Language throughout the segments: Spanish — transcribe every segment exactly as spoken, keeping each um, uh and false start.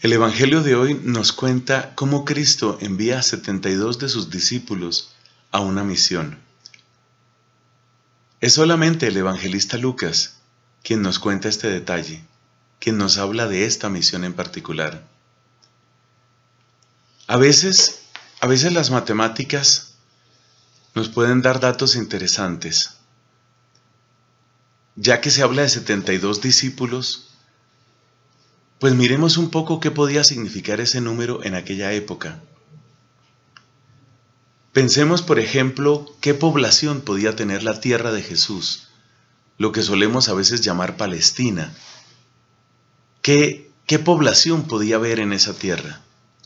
El Evangelio de hoy nos cuenta cómo Cristo envía a setenta y dos de sus discípulos a una misión. Es solamente el evangelista Lucas quien nos cuenta este detalle, quien nos habla de esta misión en particular. A veces, a veces las matemáticas nos pueden dar datos interesantes. Ya que se habla de setenta y dos discípulos, pues miremos un poco qué podía significar ese número en aquella época. Pensemos, por ejemplo, qué población podía tener la tierra de Jesús, lo que solemos a veces llamar Palestina. ¿Qué, qué población podía haber en esa tierra?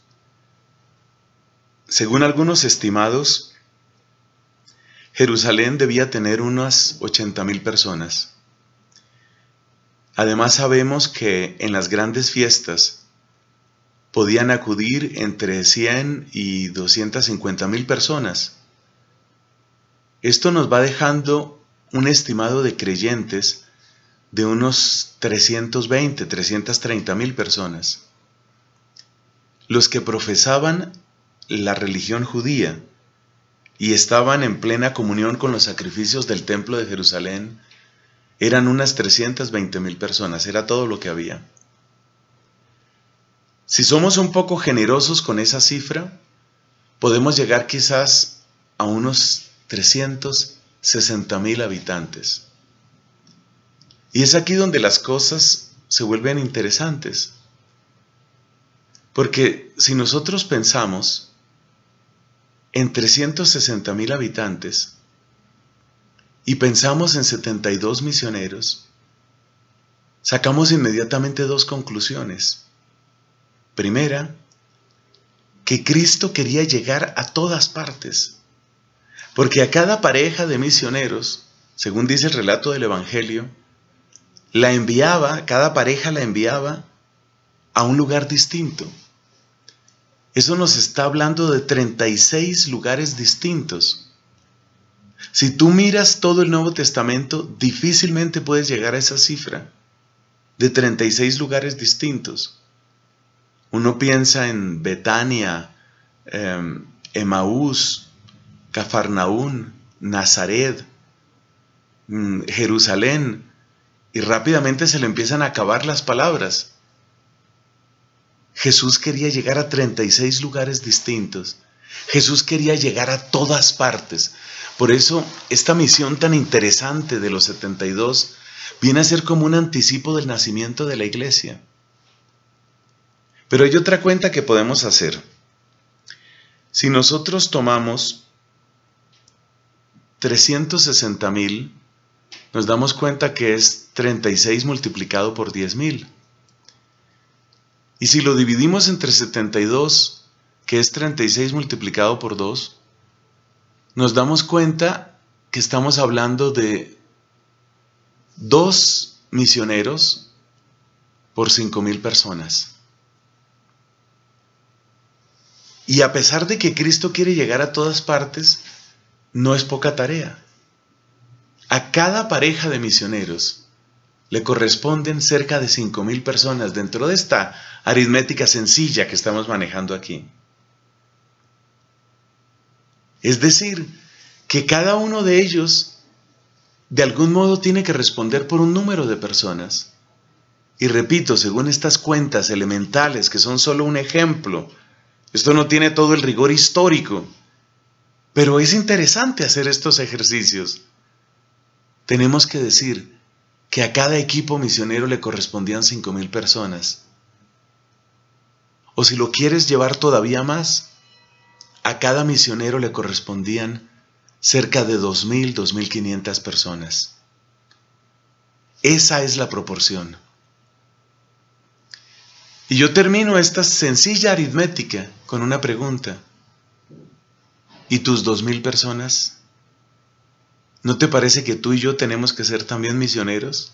Según algunos estimados, Jerusalén debía tener unas ochenta mil personas. Además sabemos que en las grandes fiestas podían acudir entre cien y doscientas cincuenta mil personas. Esto nos va dejando un estimado de creyentes de unos trescientos veinte, trescientas treinta mil personas. Los que profesaban la religión judía y estaban en plena comunión con los sacrificios del templo de Jerusalén eran unas trescientas veinte mil personas, era todo lo que había. Si somos un poco generosos con esa cifra, podemos llegar quizás a unos trescientos sesenta mil habitantes. Y es aquí donde las cosas se vuelven interesantes. Porque si nosotros pensamos en trescientos sesenta mil habitantes y pensamos en setenta y dos misioneros, sacamos inmediatamente dos conclusiones. Primera, que Cristo quería llegar a todas partes, porque a cada pareja de misioneros, según dice el relato del Evangelio, la enviaba, cada pareja la enviaba a un lugar distinto. Eso nos está hablando de treinta y seis lugares distintos. Si tú miras todo el Nuevo Testamento, difícilmente puedes llegar a esa cifra de treinta y seis lugares distintos. Uno piensa en Betania, eh, Emaús, Cafarnaún, Nazaret, mm, Jerusalén, y rápidamente se le empiezan a acabar las palabras. Jesús quería llegar a treinta y seis lugares distintos. Jesús quería llegar a todas partes. Por eso, esta misión tan interesante de los setenta y dos viene a ser como un anticipo del nacimiento de la iglesia. Pero hay otra cuenta que podemos hacer. Si nosotros tomamos trescientos sesenta mil, nos damos cuenta que es treinta y seis multiplicado por diez mil. Y si lo dividimos entre setenta y dos, que es treinta y seis multiplicado por dos, nos damos cuenta que estamos hablando de dos misioneros por cinco mil personas. Y a pesar de que Cristo quiere llegar a todas partes, no es poca tarea. A cada pareja de misioneros le corresponden cerca de cinco mil personas dentro de esta aritmética sencilla que estamos manejando aquí. Es decir, que cada uno de ellos de algún modo tiene que responder por un número de personas. Y repito, según estas cuentas elementales, que son solo un ejemplo, esto no tiene todo el rigor histórico, pero es interesante hacer estos ejercicios. Tenemos que decir que a cada equipo misionero le correspondían cinco mil personas. O si lo quieres llevar todavía más, a cada misionero le correspondían cerca de dos mil, dos mil quinientas personas. Esa es la proporción. Y yo termino esta sencilla aritmética con una pregunta. ¿Y tus dos mil personas? ¿No te parece que tú y yo tenemos que ser también misioneros?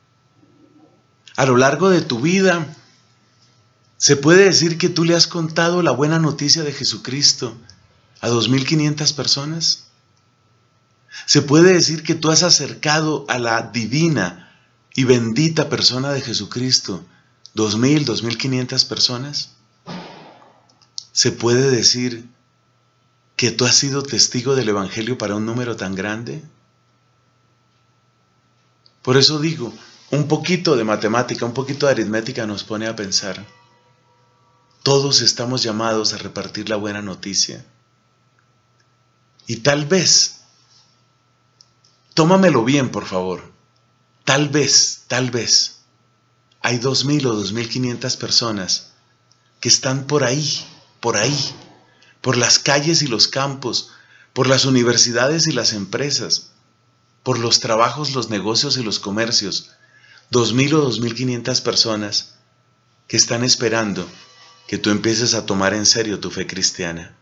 A lo largo de tu vida, ¿se puede decir que tú le has contado la buena noticia de Jesucristo a dos mil quinientas personas? ¿Se puede decir que tú has acercado a la divina y bendita persona de Jesucristo ¿Dos mil, dos mil quinientas personas? ¿Se puede decir que tú has sido testigo del Evangelio para un número tan grande? Por eso digo, un poquito de matemática, un poquito de aritmética nos pone a pensar. Todos estamos llamados a repartir la buena noticia. Y tal vez, tómamelo bien por favor, tal vez, tal vez, hay dos mil o dos mil quinientas personas que están por ahí, por ahí, por las calles y los campos, por las universidades y las empresas, por los trabajos, los negocios y los comercios, dos mil o dos mil quinientas personas que están esperando que tú empieces a tomar en serio tu fe cristiana.